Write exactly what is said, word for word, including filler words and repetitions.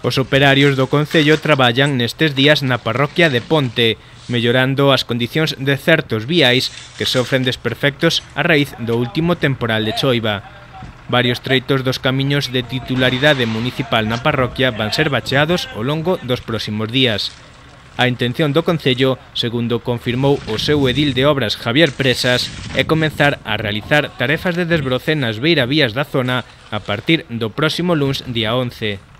Os operarios do concello traballan nestes días na parroquia de Ponte, mellorando as condicións de certos viais que sofren desperfectos a raíz do último temporal de choiva. Varios treitos dos camiños de titularidade municipal na parroquia van ser bacheados ao longo dos próximos días. A intención do concello, segundo confirmou o seu edil de obras Javier Presas, é comenzar a realizar tarefas de desbroce nas beiravías da zona a partir do próximo luns día once.